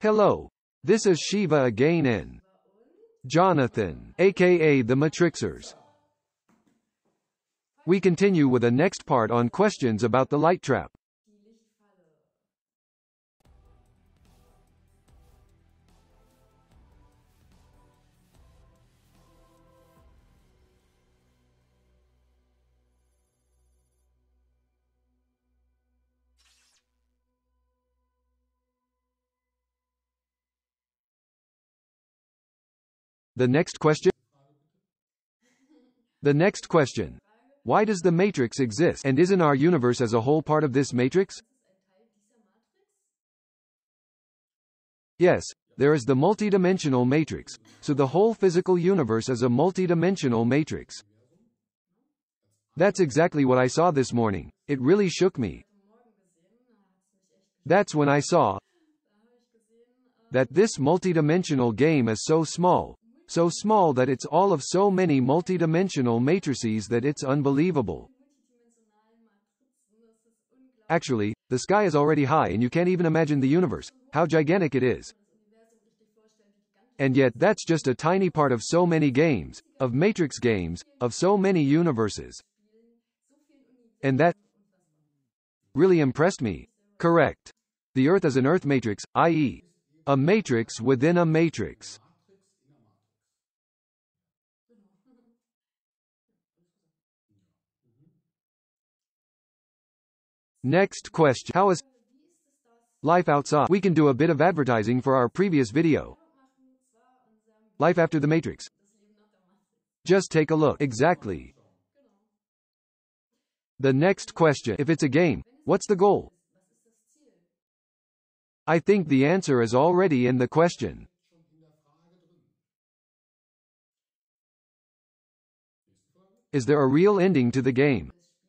Hello. This is Shiva again and Jonathan, aka the Matrixers. We continue with a next part on questions about the light trap. The next question? The next question. Why does the matrix exist, and isn't our universe as a whole part of this matrix? Yes, there is the multidimensional matrix, so the whole physical universe is a multidimensional matrix. That's exactly what I saw this morning. It really shook me. That's when I saw that this multidimensional game is so small that it's all of so many multidimensional matrices that it's unbelievable. Actually, the sky is already high and you can't even imagine the universe, how gigantic it is. And yet that's just a tiny part of so many games, of matrix games, of so many universes. And that really impressed me. Correct. The Earth is an Earth matrix, i.e., a matrix within a matrix. Next question. How is life outside? We can do a bit of advertising for our previous video. Life after the matrix. Just take a look. Exactly. The next question. If it's a game, what's the goal? I think the answer is already in the question. Is there a real ending to the game?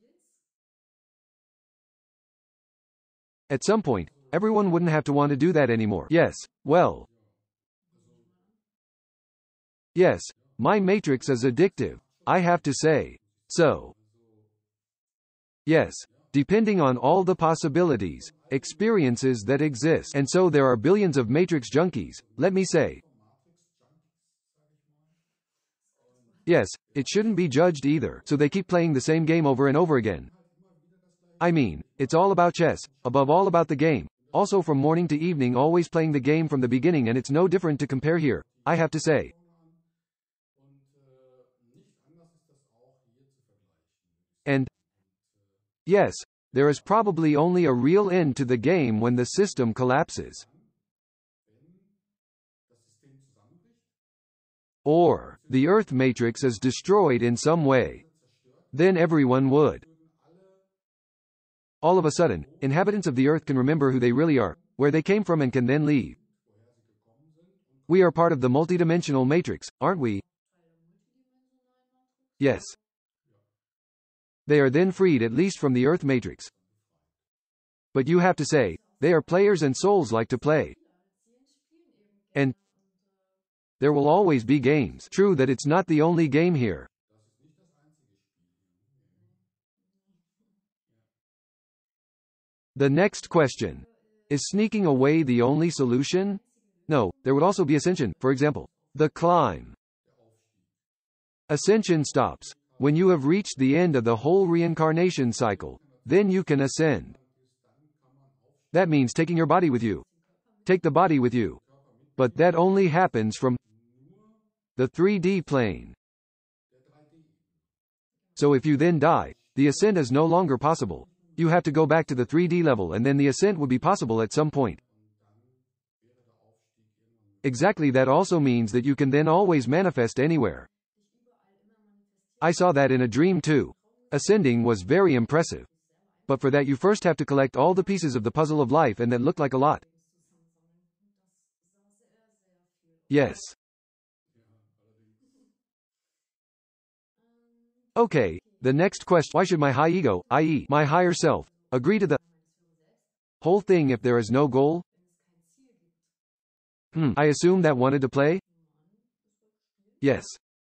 At some point, everyone wouldn't have to want to do that anymore. Yes, well. Yes, my matrix is addictive, I have to say. So. Yes, depending on all the possibilities, experiences that exist. And so there are billions of matrix junkies, let me say. Yes, it shouldn't be judged either, so they keep playing the same game over and over again. I mean, it's all about chess, above all about the game, also from morning to evening always playing the game from the beginning, and it's no different to compare here, I have to say. And yes, there is probably only a real end to the game when the system collapses. Or, the Earth matrix is destroyed in some way. Then everyone would. All of a sudden, inhabitants of the Earth can remember who they really are, where they came from, and can then leave. We are part of the multidimensional matrix, aren't we? Yes. They are then freed at least from the Earth matrix. But you have to say, they are players and souls like to play. And there will always be games. True that it's not the only game here. The next question. Is sneaking away the only solution? No, there would also be ascension, for example. The climb. Ascension stops when you have reached the end of the whole reincarnation cycle. Then you can ascend. That means taking your body with you. Take the body with you. But that only happens from the 3D plane. So if you then die, the ascent is no longer possible. You have to go back to the 3D level, and then the ascent would be possible at some point. Exactly, that also means that you can then always manifest anywhere. I saw that in a dream too. Ascending was very impressive. But for that you first have to collect all the pieces of the puzzle of life, and that looked like a lot. Yes. Okay, the next question. Why should my high ego, i.e., my higher self, agree to the whole thing if there is no goal? I assume that wanted to play? Yes.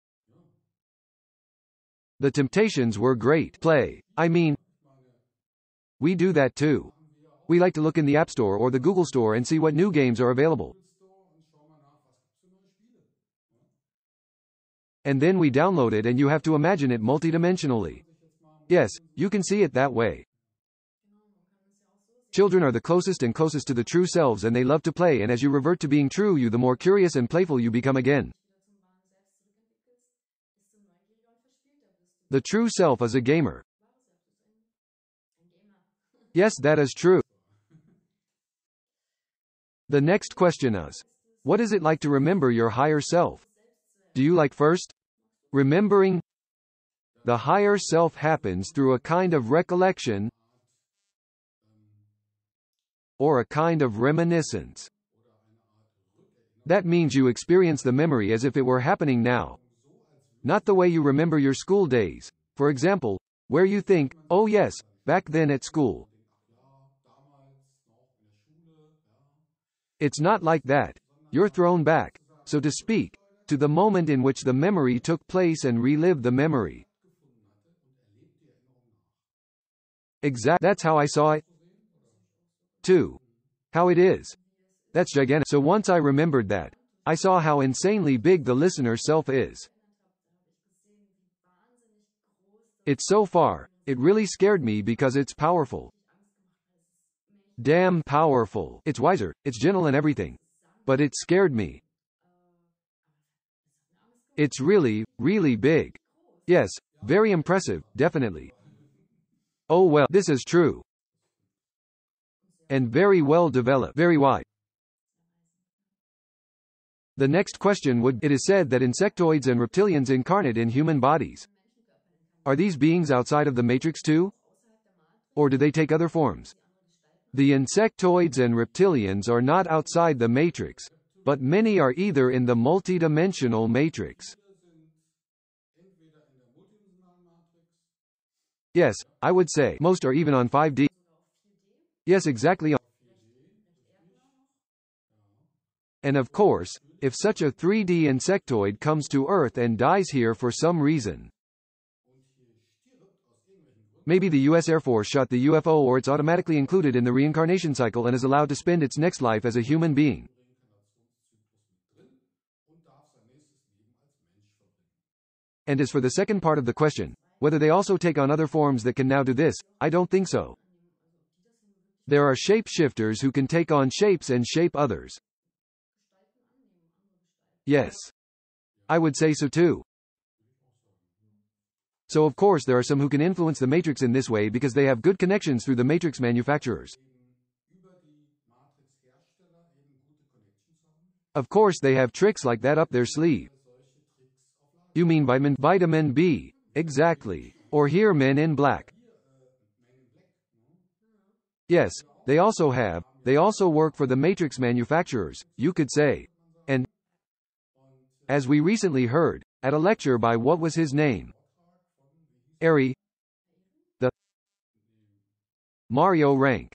The temptations were great. Play. I mean, we do that too. We like to look in the App Store or the Google Store and see what new games are available. And then we download it and you have to imagine it multidimensionally. Yes, you can see it that way. Children are the closest and closest to the true selves and they love to play, and as you revert to being true you, the more curious and playful you become again. The true self is a gamer. Yes, that is true. The next question is, what is it like to remember your higher self? Do you like first? Remembering? The higher self happens through a kind of recollection or a kind of reminiscence. That means you experience the memory as if it were happening now. Not the way you remember your school days, for example, where you think, oh yes, back then at school. It's not like that. You're thrown back, so to speak, to the moment in which the memory took place and relive the memory. That's how I saw it. Too. How it is. That's gigantic. So once I remembered that, I saw how insanely big the listener self is. It's so far, it really scared me because it's powerful. Damn powerful. It's wiser, it's gentle and everything. But it scared me. It's really, really big. Yes, very impressive, definitely. Oh well, this is true. And very well developed, very wide. The next question would, it is said that insectoids and reptilians incarnate in human bodies. Are these beings outside of the matrix too? Or do they take other forms? The insectoids and reptilians are not outside the matrix, but many are either in the multidimensional matrix. Yes, I would say most are even on 5D. Yes, exactly. And of course, if such a 3D insectoid comes to Earth and dies here for some reason, maybe the US Air Force shot the UFO, or it's automatically included in the reincarnation cycle and is allowed to spend its next life as a human being. And as for the second part of the question, whether they also take on other forms that can now do this, I don't think so. There are shapeshifters who can take on shapes and shape others. Yes. I would say so too. So of course there are some who can influence the matrix in this way because they have good connections through the matrix manufacturers. Of course they have tricks like that up their sleeve. You mean vitamin B, exactly. Or here Men in Black. Yes, they also work for the matrix manufacturers, you could say. And, as we recently heard, at a lecture by what was his name? The Mario Rank.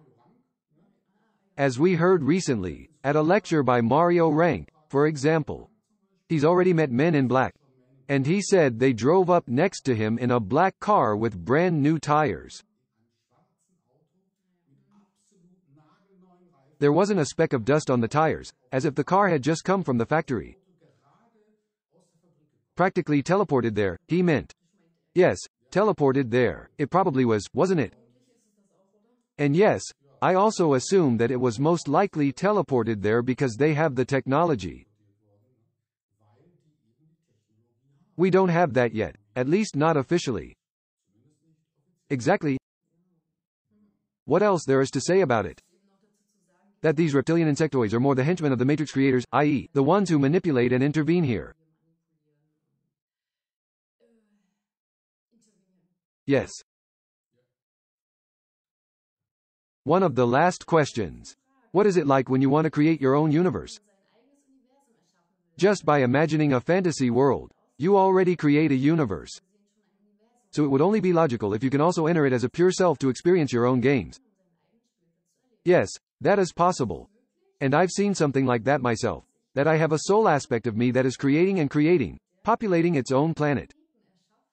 As we heard recently, at a lecture by Mario Rank, for example. He's already met Men in Black. And he said they drove up next to him in a black car with brand new tires. There wasn't a speck of dust on the tires, as if the car had just come from the factory. Practically teleported there, he meant. Yes, teleported there. It probably was, wasn't it? And yes, I also assume that it was most likely teleported there because they have the technology. We don't have that yet, at least not officially. Exactly. What else there is to say about it? That these reptilian insectoids are more the henchmen of the Matrix creators, i.e., the ones who manipulate and intervene here. Yes. One of the last questions. What is it like when you want to create your own universe? Just by imagining a fantasy world, you already create a universe. So it would only be logical if you can also enter it as a pure self to experience your own games. Yes, that is possible. And I've seen something like that myself. That I have a soul aspect of me that is creating and creating, populating its own planet.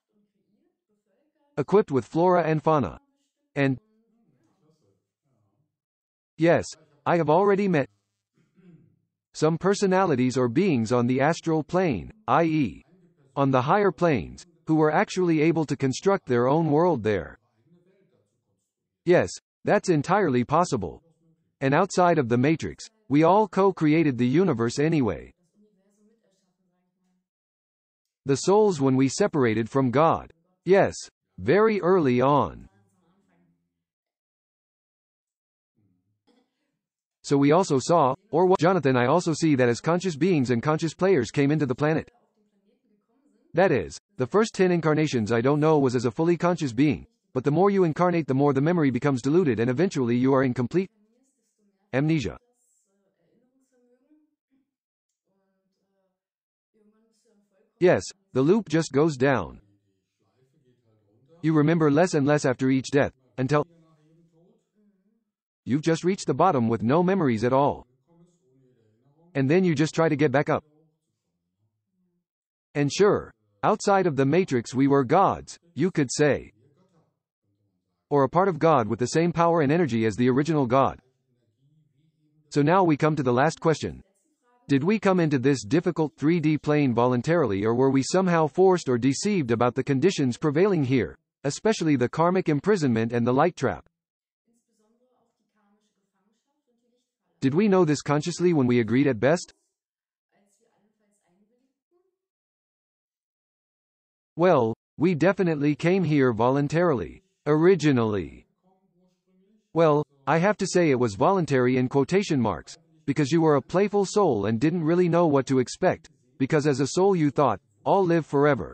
Equipped with flora and fauna. And Yes, I have already met some personalities or beings on the astral plane, i.e., on the higher planes, who were actually able to construct their own world there. Yes, that's entirely possible. And outside of the Matrix, we all co-created the universe anyway. The souls when we separated from God. Yes, very early on. So we also saw, or what Jonathan I also see that as conscious beings and conscious players came into the planet. That is, the first 10 incarnations I don't know was as a fully conscious being, but the more you incarnate the more the memory becomes diluted and eventually you are in complete amnesia. Yes, the loop just goes down. You remember less and less after each death, until you've just reached the bottom with no memories at all. And then you just try to get back up. And sure, outside of the Matrix we were gods, you could say. Or a part of God with the same power and energy as the original God. So now we come to the last question. Did we come into this difficult 3D plane voluntarily or were we somehow forced or deceived about the conditions prevailing here, especially the karmic imprisonment and the light trap? Did we know this consciously when we agreed at best? Well, we definitely came here voluntarily. Originally. Well, I have to say it was voluntary in quotation marks, because you were a playful soul and didn't really know what to expect, because as a soul you thought, I'll live forever.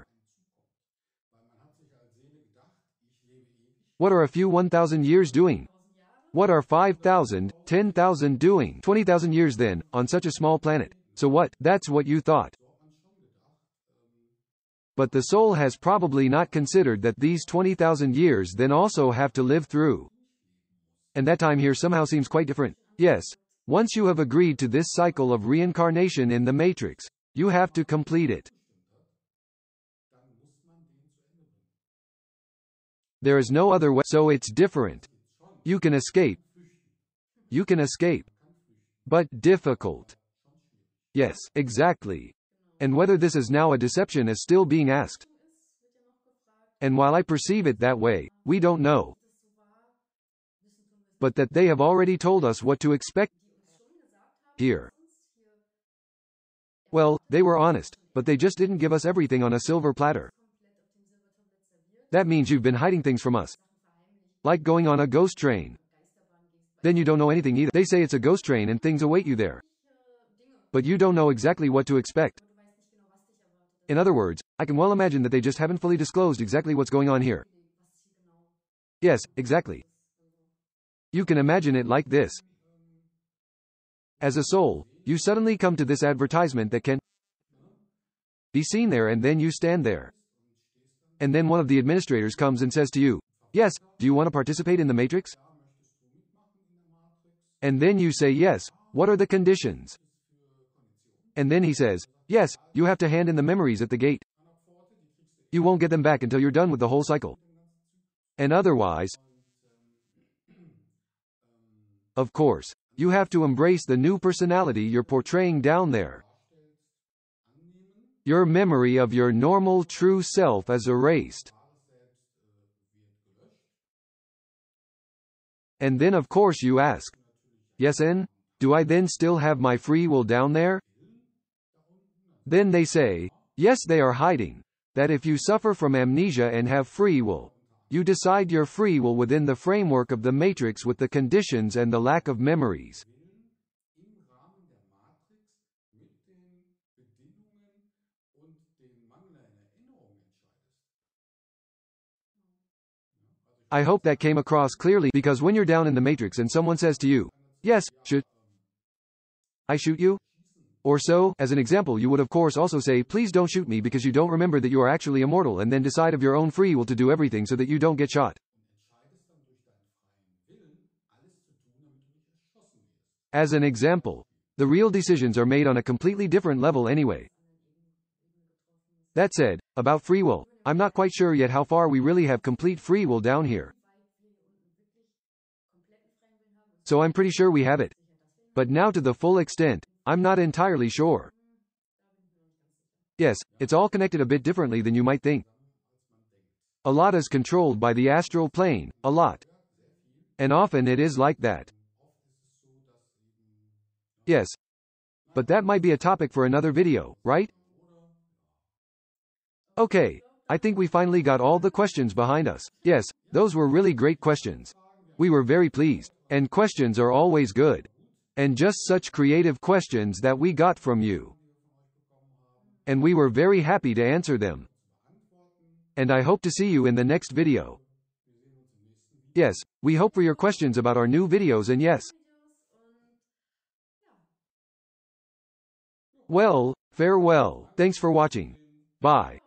What are a few 1,000 years doing? What are 5,000, 10,000 doing? 20,000 years then, on such a small planet. So what? That's what you thought. But the soul has probably not considered that these 20,000 years then also have to live through. And that time here somehow seems quite different. Yes. Once you have agreed to this cycle of reincarnation in the Matrix, you have to complete it. There is no other way, so it's different. You can escape. You can escape. But difficult. Yes, exactly. And whether this is now a deception is still being asked. And while I perceive it that way, we don't know. But that they have already told us what to expect here. Well, they were honest, but they just didn't give us everything on a silver platter. That means you've been hiding things from us. Like going on a ghost train. Then you don't know anything either. They say it's a ghost train and things await you there. But you don't know exactly what to expect. In other words, I can well imagine that they just haven't fully disclosed exactly what's going on here. Yes, exactly. You can imagine it like this. As a soul, you suddenly come to this advertisement that can be seen there and then you stand there. And then one of the administrators comes and says to you, yes, do you want to participate in the Matrix? And then you say yes, what are the conditions? And then he says, yes, you have to hand in the memories at the gate. You won't get them back until you're done with the whole cycle. And otherwise, of course, you have to embrace the new personality you're portraying down there. Your memory of your normal true self is erased. And then of course you ask, yes and? Do I then still have my free will down there? Then they say, yes they are hiding. That if you suffer from amnesia and have free will, you decide your free will within the framework of the Matrix with the conditions and the lack of memories. I hope that came across clearly, because when you're down in the Matrix and someone says to you, yes, should I shoot you? Or so, as an example you would of course also say please don't shoot me because you don't remember that you are actually immortal and then decide of your own free will to do everything so that you don't get shot. As an example, the real decisions are made on a completely different level anyway. That said, about free will, I'm not quite sure yet how far we really have complete free will down here. So I'm pretty sure we have it. But now to the full extent, I'm not entirely sure. Yes, it's all connected a bit differently than you might think. A lot is controlled by the astral plane, a lot. And often it is like that. Yes. But that might be a topic for another video, right? Okay. I think we finally got all the questions behind us. Yes, those were really great questions. We were very pleased. And questions are always good. And just such creative questions that we got from you. And we were very happy to answer them. And I hope to see you in the next video. Yes, we hope for your questions about our new videos, and yes. Well, farewell. Thanks for watching. Bye.